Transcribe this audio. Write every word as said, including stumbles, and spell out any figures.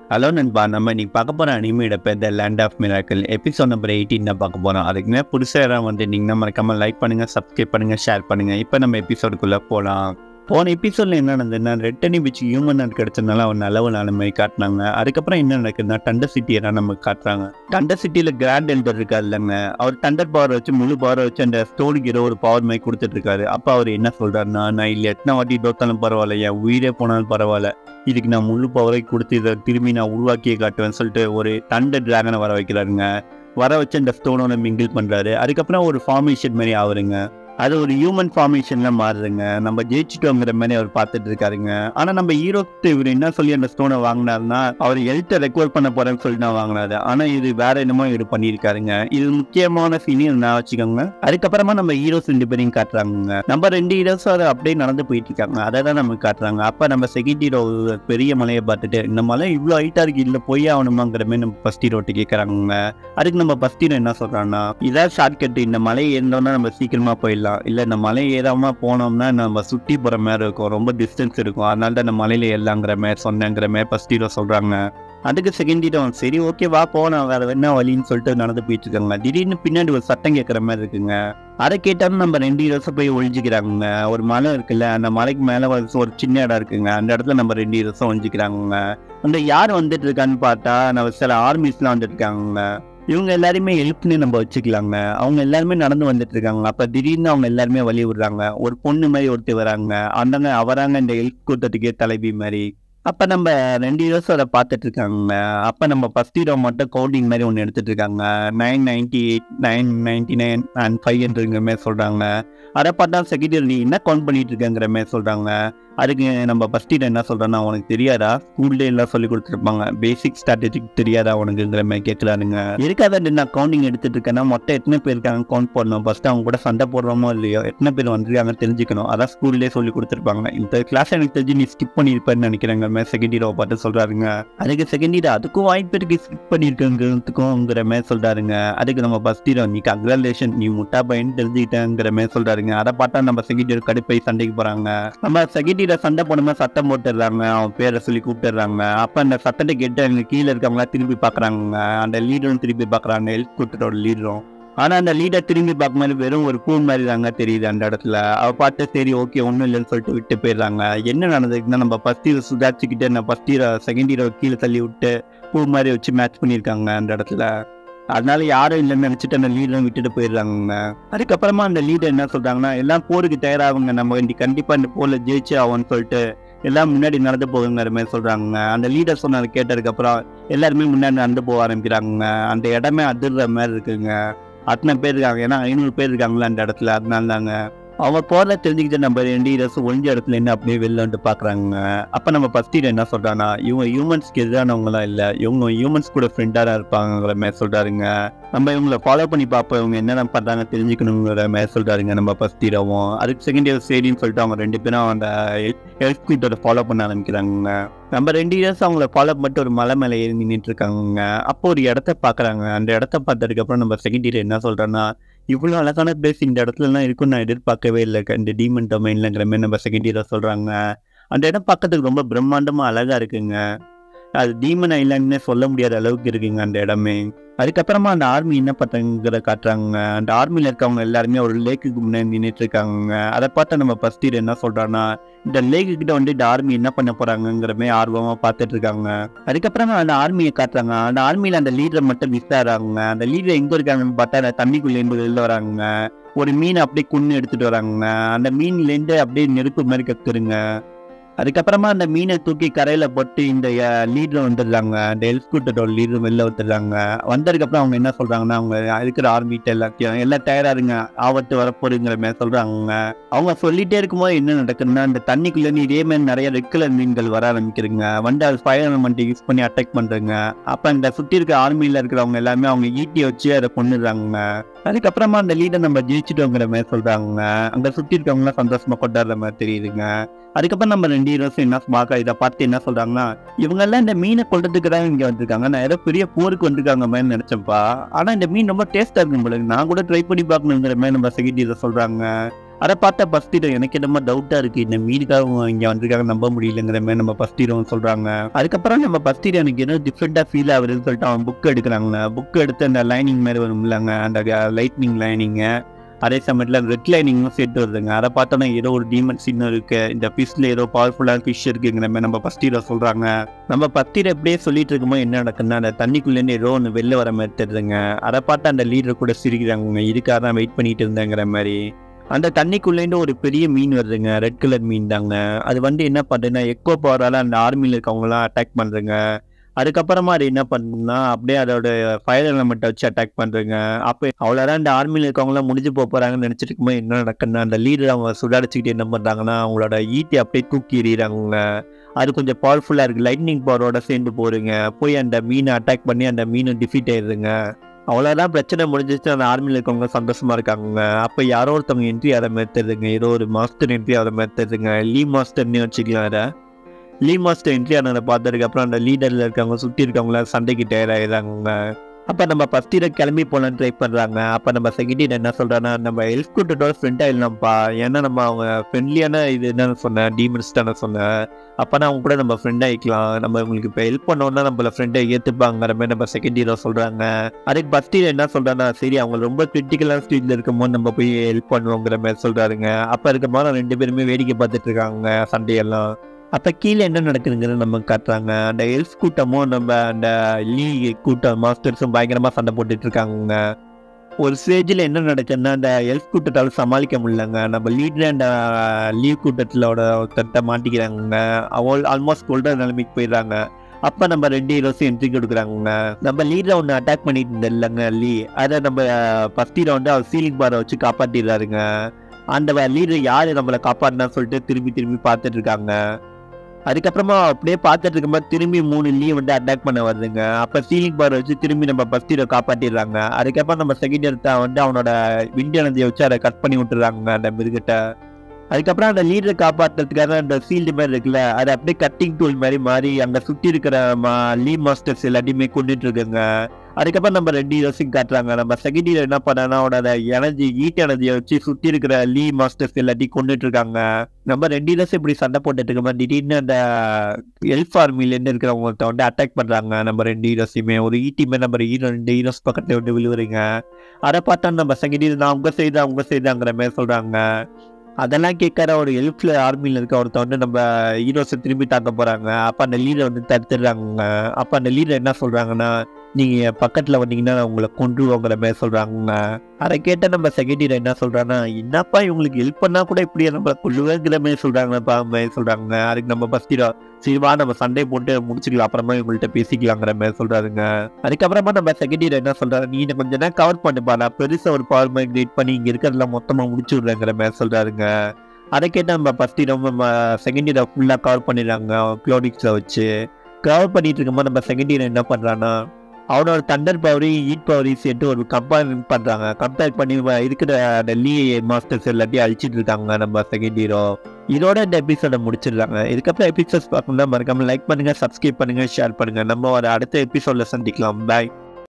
Hello நண்பா, நம்ம இன்னைக்கு பார்க்க போகிற அனிமையோட பேர் the land of miracle episode number eighteen தான் பார்க்க போகிறோம். அதுக்குமே புதுசாக யாராவது வந்துட்டீங்கன்னா மறக்காமல் லைக் பண்ணுங்கள், சப்ஸ்கிரைப் பண்ணுங்கள், ஷேர் பண்ணுங்கள். இப்போ நம்ம எபிசோடுக்குள்ளே போகலாம். போன எபிசோடில் என்ன நடந்ததுன்னா, ரெட்டனி பிச்சு ஹியூமன் ஹார்ட் கிடச்சதுனால அவன் நல்ல நாள் மாதிரி காட்டினாங்க. அதுக்கப்புறம் என்ன நடக்குதுன்னா, டண்டர் சிட்டியை தான் நமக்கு காட்டுறாங்க. டண்டர் சிட்டியில் கிராண்ட் எல்டர் இருக்காரு இல்லைங்க, அவர் டண்டர் பவர் வச்சு முழு பவரை வச்சு அந்த ஸ்டோன் ஹீரோ ஒரு பவர் மாதிரி கொடுத்துட்டு இருக்காரு. அப்போ அவர் என்ன சொல்கிறாருன்னா, நான் இல்லை எத்தனை வாட்டி தோத்தாலும் பரவாயில்ல, என் உயிரே போனாலும் பரவாயில்ல, இதுக்கு நான் முழு பவரை கொடுத்து இதை திரும்பி நான் உருவாக்கியே காட்டுவேன்னு சொல்லிட்டு ஒரு தண்டர் டிராகனை வர வைக்கிறாருங்க. வர வச்சு அந்த ஸ்டோனோட மிங்கிள் பண்ணுறாரு. அதுக்கப்புறம் ஒரு ஃபார்மேஷன் மாதிரி ஆகுதுங்க. அது ஒரு ஹியூமன் ஃபார்மேஷன்ல மாறுதுங்க. நம்ம ஜெயிச்சுட்டோங்கிற மாதிரி அவர் பார்த்துட்டு இருக்காருங்க. ஆனா நம்ம ஹீரோக்கு இவர் என்ன சொல்லி அந்த ஸ்டோனை வாங்கினாருன்னா, அவர் ஹெல்த்தை ரெக்கவர் பண்ண போறேன்னு சொல்லி நான் வாங்கினாரு. ஆனா இது வேற என்னமோ இவர் பண்ணியிருக்காருங்க. இது முக்கியமான சீனியர் நான் வச்சுக்கோங்க. அதுக்கப்புறமா நம்ம ஹீரோஸ் ரெண்டு பேரையும் காட்டுறாங்க. நம்ம ரெண்டு ஹீரோஸும் அதை அப்படியே நடந்து போயிட்டு இருக்காங்க. அதை தான் நமக்கு காட்டுறாங்க. அப்ப நம்ம செகண்ட் ஹீரோ பெரிய மலையை பார்த்துட்டு, இந்த மலை இவ்வளவு ஹைட்டா இருக்கு, இல்ல போய் ஆகணுமாங்கிற மாதிரி நம்ம ஃபர்ஸ்ட் ஹீரோட்டு கேட்கறாங்க. அதுக்கு நம்ம ஃபர்ஸ்ட் ஹீரோ என்ன சொல்றாங்கன்னா, இதான் ஷார்ட் கட், இந்த மலை ஏறினோம்னா நம்ம சீக்கிரமா போயிடலாம், இல்ல இந்த மலை ஏறாம போனோம்னா நம்ம சுற்றி போற மாதிரி இருக்கும், ரொம்ப டிஸ்டன்ஸ் இருக்கும், அதனால தான் இந்த மலையில ஏறலாங்கிற மாதிரி சொன்னேங்கிற மாதிரி ஃபர்ஸ்ட் ஹீரோ சொல்றாங்க. அதுக்கு செகண்ட் ஹீரோ சரி ஓகே வா போனோம், வேற என்ன வழின்னு சொல்லிட்டு நடந்து போயிட்டு இருக்காங்க. திடீர்னு பின்னாடி ஒரு சத்தம் கேட்கற மாதிரி இருக்குங்க. அதை கேட்டாலும் நம்ம ரெண்டு ஹீரோஸும் போய் ஒழிஞ்சிக்கிறாங்க. ஒரு மலை இருக்குல்ல, அந்த மலைக்கு மேல ஒரு சின்ன இடம் இருக்குங்க, அந்த இடத்துல நம்ம ரெண்டு ஹீரோஸும் ஒழிஞ்சிக்கிறாங்க. அந்த யார் வந்துட்டு இருக்கான்னு பார்த்தா நம்ம சில ஆர்மிஸ்லாம் வந்துட்டு இருக்காங்க. இவங்க எல்லாருமே ஹெல்ப்னு நம்ம வச்சுக்கலாங்க. அவங்க எல்லாருமே நடந்து வந்துட்டு இருக்காங்க. அப்ப திடீர்னு அவங்க எல்லாருமே வழி விடுறாங்க. ஒரு பொண்ணு மாதிரி ஒருத்தி வராங்க. அந்தங்க அவராங்க இந்த ஹெல்ப் கூட்டத்துக்கே தலைவி மாதிரி. அப்ப நம்ம ரெண்டு ஹீரோஸும் அதை பார்த்துட்டு இருக்காங்க. அப்ப நம்ம ஃபர்ஸ்ட் ஹீரோ மட்டும் கவுண்டிங் மாதிரி ஒன்று எடுத்துட்டு இருக்காங்க. Nine ninety eight nine ninety nine and five ஹண்ட்ரட்ங்கிற மாதிரி சொல்றாங்க. அதை பார்த்தா செகண்ட் ஹீரோ நீ என்ன கவுண்ட் பண்ணிட்டு இருக்கங்கிற மாதிரி சொல்றாங்க. அதுக்கு நம்ம ஃபர்ஸ்ட் ஹீரோ என்ன சொல்றோன்னா, உனக்கு தெரியாதா, ஸ்கூல்ல எல்லாம் சொல்லி கொடுத்துருப்பாங்க, பேசிக் ஸ்ட்ராட்டஜிக் தெரியாதா உனக்குங்கிற மாதிரி கேட்கலாருங்க. இருக்காத நான் கவுண்டிங் எடுத்துட்டு இருக்கேன்னா மொத்தம் எத்தனை பேர் இருக்காங்க கவுண்ட் பண்ணணும், ஃபர்ஸ்ட் அவங்க கூட சண்டை போடுறோமோ இல்லையோ, எத்தனை பேர் வந்துருக்காங்க தெரிஞ்சுக்கணும், அதான் ஸ்கூல்லேயே சொல்லி கொடுத்துருப்பாங்க. இந்த கிளாஸ் எனக்கு தெரிஞ்சு நீ ஸ்கிப் பண்ணியிருப்பேன்னு நினைக்கிறேங்கிற மாதிரி செகண்ட் ஹீரோ பார்த்து சொல்றாருங்க. அதுக்கு செகண்ட் ஹீரோ அதுக்கும் வாய்ப்பு இருக்கு, ஸ்கிப் பண்ணியிருக்குங்கிறதுக்கும்ங்கிற மாதிரி சொல்றாருங்க. அதுக்கு நம்ம ஃபர்ஸ்ட் ஹீரோ நீ கங்க்ராச்சுலேஷன், நீ முட்டா பையன் தெரிஞ்சுக்கிட்டேங்கிற மாதிரி சொல்றாருங்க. அதை பார்த்தா நம்ம செகண்ட் ஹீரோ கடுப்பை சண்டைக்கு போறாங்க. நம்ம செகண்ட் சண்டை போடுமா சத்தம் போட்டுடுறாங்க, அவன் பேரை சொல்லி கூப்பிட்டுறாங்க. அப்ப அந்த சத்தத்தை கேட்டு அங்க கீழே இருக்கவங்களா திரும்பி பாக்குறாங்க. அந்த லீடரும் திரும்பி பாக்குறாங்க, ஹெல்ப் கூட்டத்தோட லீடரும். ஆனா அந்த லீடர் திரும்பி பார்க்கும் மாதிரி வெறும் ஒரு பூ மாதிரி தாங்க தெரியுது அந்த இடத்துல. அவ பார்த்து சரி ஓகே ஒன்றும் இல்லைன்னு சொல்லிட்டு விட்டு போயிடுறாங்க. என்ன நடந்ததுன்னா, நம்ம ஃபர்ஸ்ட் ஹீரோ சுதாச்சிக்கிட்டு நம்ம ஃபர்ஸ்ட் ஹீரோ செகண்ட் ஹீரோ கீழே தள்ளி விட்டு பூ மாதிரி வச்சு மேட்ச் பண்ணியிருக்காங்க அந்த இடத்துல. அதனால யாரும் இல்லைன்னு நினைச்சிட்டு அந்த லீடரும் விட்டுட்டு போயிடுறாங்க. அதுக்கப்புறமா அந்த லீடர் என்ன சொல்றாங்கன்னா, எல்லாம் போருக்கு தயாராகுங்க, நம்ம இன்னைக்கு கண்டிப்பா இந்த போர்ல ஜெயிச்சு ஆகும்னு சொல்லிட்டு எல்லாம் முன்னாடி நடந்து போகுங்கிற மாதிரி சொல்றாங்க. அந்த லீடர் சொன்னதை கேட்டதுக்கு அப்புறம் எல்லாருமே முன்னாடி நடந்து போக ஆரம்பிக்கிறாங்க. அந்த இடமே அதிர்ற மாதிரி இருக்குங்க. அத்தனை பேர் இருக்காங்க, ஏன்னா ஐநூறு பேர் இருக்காங்களா அந்த இடத்துல. அதனால தாங்க அவங்க போறத தெரிஞ்சுக்கிட்டு நம்ம ரெண்டு ஹீரோஸ் ஒழிஞ்ச இடத்துல என்ன அப்படியே வெளில வந்து பாக்குறாங்க. அப்ப நம்ம ஃபர்ஸ்ட் ஹீரோ என்ன சொல்றாங்கன்னா, இவங்க ஹியூமன்ஸ்க்கு எதிரானவங்களாம் இல்ல, இவங்க ஹியூமன்ஸ் கூட ஃப்ரெண்டா தான் இருப்பாங்கிற மாதிரி சொல்றாருங்க. நம்ம இவங்களை ஃபாலோ பண்ணி பார்ப்போம், இவங்க என்னென்ன பண்றாங்க தெரிஞ்சுக்கணுங்கிற மாதிரி சொல்றாருங்க நம்ம ஃபர்ஸ்ட் ஹீரோவும். அதுக்கு செகண்ட் ஹீரோ சரின்னு சொல்லிட்டு அவங்க ரெண்டு பேரும் அந்த ஹெல்ப் கிட்டோட ஃபாலோ பண்ண ஆரம்பிக்கிறாங்க. நம்ம ரெண்டு ஹீரோஸ் அவங்கள ஃபாலோ பண்ணிட்டு ஒரு மலை மேலே ஏறி நின்றுட்டு இருக்காங்க. அப்போ ஒரு இடத்த பாக்குறாங்க. அந்த இடத்த பார்த்ததுக்கு அப்புறம் நம்ம செகண்ட் ஹீரோ என்ன சொல்றோன்னா, இவ்வளோ அழகான பிளேஸ் இந்த இடத்துலலாம் இருக்குன்னு நான் எதிர்பார்க்கவே இல்லை, இந்த டீமன் டொமைன்லங்கிற மாதிரி நம்ம செகண்ட் ஹீரோ சொல்றாங்க. அந்த இடம் பார்க்கறதுக்கு ரொம்ப பிரம்மாண்டமா அழகா இருக்குங்க. அது டீமன் ஐலாண்ட்னே சொல்ல முடியாத அளவுக்கு இருக்குங்க அந்த இடமே. அதுக்கப்புறமா அந்த ஆர்மி என்ன பண்றாங்கிற காட்டுறாங்க. அந்த ஆர்மியில இருக்கவங்க எல்லாருமே ஒரு லேக்குக்கு முன்னாடி நின்றுட்டு இருக்காங்க. அதை பார்த்தா நம்ம ஃபர்ஸ்ட் ஹீரோ என்ன சொல்றான்னா, இந்த லேக்கு கிட்ட வந்து இந்த ஆர்மி என்ன பண்ண போறாங்கிற மாதிரி ஆர்வமா பார்த்துட்டு இருக்காங்க. அதுக்கப்புறமா அந்த ஆர்மியை காட்டுறாங்க. அந்த ஆர்மியில அந்த லீடர் மட்டும் மிஸ் ஆகிறாங்க. அந்த லீடர் எங்க இருக்காங்கன்னு பார்த்தா அந்த தண்ணிக்குள்ள இருந்து வெளில வராங்க. ஒரு மீன் அப்படியே குன்னு எடுத்துட்டு வராங்க. அந்த மீன்ல இருந்து அப்படியே நெருப்பு மாதிரி கத்துருங்க. அதுக்கப்புறமா அந்த மீனை தூக்கி கரையில போட்டு இந்த லீடர் வந்துடுறாங்க. அந்த ஹெல்ப் கூட்டத்தோட லீடர் வெளில வந்துடுறாங்க. வந்ததுக்கப்புறம் அவங்க என்ன சொல்றாங்கன்னா, அவங்க இருக்கிற ஆர்மிட்ட எல்லாத்தையும் எல்லாம் தயாரா இருங்க, ஆபத்து வரப்போறதுங்கிற மாதிரி சொல்றாங்க. அவங்க சொல்லிட்டே இருக்கும்போது என்ன நடக்குதுன்னா, இந்த தண்ணிக்குள்ள இருந்து இதே மாதிரி நிறைய ரெட் கலர் மீன்கள் வர ஆரம்பிக்கிறதுங்க. வந்து அது ஃபயர் எலமெண்ட் யூஸ் பண்ணி அட்டாக் பண்றாங்க. அப்ப இந்த சுத்தி இருக்க ஆர்மியில இருக்கிறவங்க எல்லாமே அவங்க ஈட்டியை வச்சு அதை கொண்டுடுறாங்க. அதுக்கப்புறமா அந்த லீடர் நம்ம ஜெயிச்சுட்டோங்கிற மாதிரி சொல்றாங்க. அங்க சுத்தி இருக்கவங்க எல்லாம் சந்தோஷமா கொண்டாடுற மாதிரி தெரியுதுங்க. அதுக்கப்புறம் நம்ம ரெண்டு ஹீரோஸும் என்ன பார்க்க இதை பார்த்து என்ன சொல்றாங்கன்னா, இவங்க எல்லாம் இந்த மீனை கொள்றதுக்கு தான் இங்க வந்திருக்காங்க, நான் ஏதோ பெரிய போருக்கு வந்திருக்காங்க மாதிரி நினைச்சப்பா, ஆனா இந்த மீன் ரொம்ப டேஸ்டா இருக்கும் போல, நான் கூட ட்ரை பண்ணி பார்க்கணுங்கிற மாதிரி நம்ம செகண்ட் ஹீரோ சொல்றாங்க. அதை பார்த்தா ஃபர்ஸ்ட் ஹீரோ எனக்கு என்னமோ டவுட்டாக இருக்குது, இந்த மீனுக்காக இங்கே வந்திருக்காங்க நம்ப முடியலங்கிற மாதிரி நம்ம ஃபர்ஸ்ட் ஹீரோ சொல்கிறாங்க. அதுக்கப்புறம் நம்ம ஃபர்ஸ்ட் ஹீரோ எனக்கு என்ன டிஃப்ரெண்ட்டாக ஃபீல் ஆகுதுன்னு சொல்லிட்டு அவன் புக் எடுக்கிறாங்க. புக் எடுத்து அந்த லைனிங் மாதிரி வரும் இல்லைங்க, அந்த லைட்னிங் லைனிங்கு, அதே சமயத்தில் ரெட் லைனிங்கும் சேர்த்து வருதுங்க. அதை பார்த்தோன்னா ஏதோ ஒரு டீமன் சின்னம் இருக்குது, இந்த ஃபிஷ்ல ஏதோ பவர்ஃபுல்லான ஃபிஷ் இருக்குங்கிற மாதிரி நம்ம ஃபர்ஸ்ட் ஹீரோ சொல்கிறாங்க. நம்ம ஃபர்ஸ்ட் ஹீரோ எப்படியே சொல்லிட்டு இருக்கும்போது என்ன நடக்குதுன்னா அந்த தண்ணிக்குள்ளேருந்து ஏதோ ஒன்று வெளில வர மாதிரி தெரியுதுங்க. அதை பார்த்து அந்த லீடர் கூட சிரிக்கிறாங்க, இதுக்காக தான் வெயிட் பண்ணிட்டு இருந்தேங்கிற மாதிரி. அந்த தண்ணிக்குள்ளேருந்து ஒரு பெரிய மீன் வருதுங்க, ரெட் கலர் மீன் தாங்க. அது வந்து என்ன பண்ணுறதுன்னா எக்கோ பவரால் அந்த ஆர்மியில் இருக்கவங்களாம் அட்டாக் பண்ணுறங்க. அதுக்கப்புறமா அது என்ன பண்ணுன்னா அப்படியே அதோட ஃபயர் எலமெண்ட்டை வச்சு அட்டாக் பண்ணுறங்க. அப்போ அவ்வளோதான் இந்த ஆர்மியில் இருக்கவங்களாம் முடிஞ்சு போக போகிறாங்கன்னு நினச்சிட்டு இருக்கும்போது என்ன நடக்குன்னா அந்த லீடர் அவங்க சுடாடிச்சுக்கிட்டு என்ன பண்ணுறாங்கன்னா அவங்களோட ஈட்டி அப்படியே தூக்கி எறிகிறாங்க. அது கொஞ்சம் பவர்ஃபுல்லாக இருக்குது, லைட்னிங் பவரோட சேர்ந்து போகிறீங்க, போய் அந்த மீனை அட்டாக் பண்ணி அந்த மீனை டிஃபீட் ஆயிடுதுங்க. அவ்வளோதான் பிரச்சனை முடிஞ்சிச்சு, அந்த ஆர்மியில் இருக்கவங்க சந்தோஷமாக இருக்காங்க. அப்போ யாரோ ஒருத்தவங்க என்ட்ரி அதை மாதிரி தெரியுதுங்க, ஏதோ ஒரு மாஸ்டர் என்ட்ரி அதை மாதிரி தெரியுதுங்க, லீ மாஸ்டர்னு வச்சுக்கலாம். அதை லீ மாஸ்டர் என்ட்ரி ஆனதை பார்த்ததுக்கப்புறம் அந்த லீடரில் இருக்கவங்க சுற்றி இருக்கவங்கள சண்டைக்கு தயாராகிடுறாங்க. அப்போ நம்ம ஃபர்ஸ்ட் ஹீரோ கிளம்பி போகலான்னு ட்ரை பண்ணுறாங்க. அப்போ நம்ம செகண்ட் ஹீரோ என்ன சொல்கிறாங்கன்னா நம்ம ஹெல்ப் கூட்டத்தோட ஃப்ரெண்டாக இல்லைப்பா, ஏன்னா நம்ம அவங்க ஃப்ரெண்ட்லியான இது என்னன்னு சொன்னேன், டீமன்ஸ் தானே சொன்னேன், அப்போனா அவங்க கூட நம்ம ஃப்ரெண்டாக ஆகிக்கலாம், நம்ம உங்களுக்கு இப்போ ஹெல்ப் பண்ணோன்னா நம்மள ஃப்ரெண்டை ஏற்றுப்பாங்கிற மாதிரி நம்ம செகண்ட் ஹீரோ சொல்கிறாங்க. அதுக்கு ஃபர்ஸ்ட் ஹீரோ என்ன சொல்கிறாங்கன்னா சரி அவங்க ரொம்ப கிரிட்டிக்கலான ஸ்டேஜில் இருக்கும்போது நம்ம போய் ஹெல்ப் பண்ணுவோங்கிற மாதிரி சொல்கிறாருங்க. அப்போ இருக்க மாதிரி ரெண்டு பேருமே வேடிக்கை பார்த்துட்டு இருக்காங்க சண்டையெல்லாம். அப்போ கீழே என்ன நடக்குதுங்கிறது நம்ம காட்டுறாங்க. அந்த எல்ஃப் கூட்டமும் நம்ம அந்த லீ கூட்டம் மாஸ்டர்ஸும் பயங்கரமாக சண்டை போட்டுட்டு இருக்காங்க. ஒரு ஸ்டேஜில் என்ன நடக்குதுன்னா அந்த எல்ஃப் கூட்டத்தால் சமாளிக்க முடியலங்க, நம்ம லீடர் அந்த லீ கூட்டத்திலோட ஒருத்தட்ட மாட்டிக்கிறாங்க. அவள் ஆல்மோஸ்ட் கொல்ற நிலைமைக்கு போயிடுறாங்க. அப்போ நம்ம ரெண்டு ஹீரோஸும் என்ட்ரி கொடுக்குறாங்க. நம்ம லீடரை ஒன்று அட்டாக் பண்ணிட்டு இருந்த இல்லைங்க லீ, அதை நம்ம ஃபர்ஸ்ட் ஹீரோ வந்து அவர் சீலிங் பாரை வச்சு காப்பாற்றிடுறாருங்க. அந்த லீடர் யார் நம்மளை காப்பாற்றினா சொல்லிட்டு திரும்பி திரும்பி பார்த்துட்டு இருக்காங்க. அதுக்கப்புறமா அப்படியே பார்த்துட்டு இருக்கும்போது திரும்பி மூணு லீ வந்து அட்டாக் பண்ண வருதுங்க. அப்போ சீலிங் பார் வச்சு திரும்பி நம்ம ஃபர்ஸ்ட் ஹீரோ காப்பாற்றிடுறாங்க. அதுக்கப்புறம் நம்ம செகண்ட் ஹீரோ வந்து அவனோட விண்ட் எனர்ஜியை வச்சு அதை கட் பண்ணி விட்டுறாங்க அந்த மிருகத்தை. அதுக்கப்புறம் அந்த லீடரை காப்பாற்றுறதுக்காக அந்த சீல்டு மாதிரி இருக்குல்ல, அது அப்படியே கட்டிங் டூல் மாதிரி மாறி அங்கே சுற்றி இருக்கிற மா லீ மாஸ்டர்ஸ் எல்லாத்தையுமே கொண்டுட்டு இருக்குங்க. அதுக்கப்புறம் நம்ம ரெண்டு ஹீரோஸையும் காட்டுறாங்க. நம்ம செகண்ட் ஹீரோ என்ன பண்ணான்னா அவனோட எனர்ஜி ஹீட் எனர்ஜியை வச்சு சுற்றி இருக்கிற லீ மாஸ்டர்ஸ் எல்லாத்தையும் கொண்டுட்டு இருக்காங்க. நம்ம ரெண்டு ஹீரோஸும் இப்படி சண்டை போட்டுட்டு இருக்கோம், திடீர்னு அந்த எல்ஃப் ஆர்மிலேருந்து இருக்கிறவங்கள்ட்ட வந்து அட்டாக் பண்ணுறாங்க. நம்ம ரெண்டு ஹீரோஸையுமே ஒரு ஈட்டிமே நம்ம ஹீரோ ரெண்டு ஹீரோஸ் பக்கத்தில் வந்து விழுவுறீங்க. அதை பார்த்தா நம்ம செகண்ட் ஹீரோ நான் அவங்க செய்தா அவங்க செய்தாங்கிற மாதிரி சொல்கிறாங்க. அதெல்லாம் கேட்காத ஒரு எல்ஃப்ல ஆர்மியில் இருக்க ஒருத்த வந்து நம்ம ஹீரோஸை திரும்பி தாக்க போகிறாங்க. அப்போ அந்த லீடரை வந்து தடுத்துடுறாங்க. அப்போ அந்த லீடர் என்ன சொல்கிறாங்கன்னா நீங்கள் பக்கத்தில் வந்தீங்கன்னா உங்களை கொண்டுருவோங்கிற மாதிரி சொல்கிறாங்க. அதை கேட்டால் நம்ம செகண்ட் ஹீரோ என்ன சொல்கிறாங்கன்னா என்னப்பா இவங்களுக்கு ஹெல்ப் பண்ணால் கூட இப்படியே நம்மளை கொள்ளுவேங்கிற மாதிரி சொல்கிறாங்கப்பா மாதிரி சொல்கிறாங்க. அதுக்கு நம்ம ஃபர்ஸ்ட் ஹீரோ சரிவா நம்ம சண்டை போட்டு முடிச்சுக்கலாம், அப்புறமா இவங்கள்ட்ட பேசிக்கலாங்கிற மாதிரி சொல்கிறாருங்க. அதுக்கப்புறமா நம்ம செகண்ட் ஹீரோ என்ன சொல்கிறாரு, நீ கொஞ்சம் நேரம் கவர் பண்ணிப்பா, நான் பெருசாக ஒரு பவர் மாதிரி கிரியேட் பண்ணி இங்கே இருக்கிறதுலாம் மொத்தமாக முடிச்சு விட்றேங்கிற மாதிரி சொல்கிறாருங்க. அதை கேட்டால் நம்ம ஃபர்ஸ்ட் ஹீரோ நம்ம செகண்ட் ஹீரோ ஃபுல்லாக கவர் பண்ணிடுறாங்க க்ளோனிக்ஸை வச்சு. கவர் பண்ணிட்டு இருக்கும்போது நம்ம செகண்ட் ஹீரோ என்ன பண்ணுறான்னா அவனோட தண்டர் பவரையும் ஹீட் பவரையும் சேர்த்து ஒரு கம்பேர் பண்ணுறாங்க. கம்பேர் பண்ணி இருக்கிற அந்த லீ மாஸ்டர்ஸ் எல்லாத்தையும் அழிச்சிட்டு இருக்காங்க நம்ம செகண்ட் ஹீரோ. இதோட இந்த எபிசோட முடிச்சிடுறாங்க. இதுக்கப்புறம் எபிசோட்ஸ் பார்க்கணும்னா மறக்காம லைக் பண்ணுங்க, சப்ஸ்கிரைப் பண்ணுங்க, ஷேர் பண்ணுங்க. நம்ம ஒரு அடுத்த எபிசோட்ல சந்திக்கலாம். பாய்.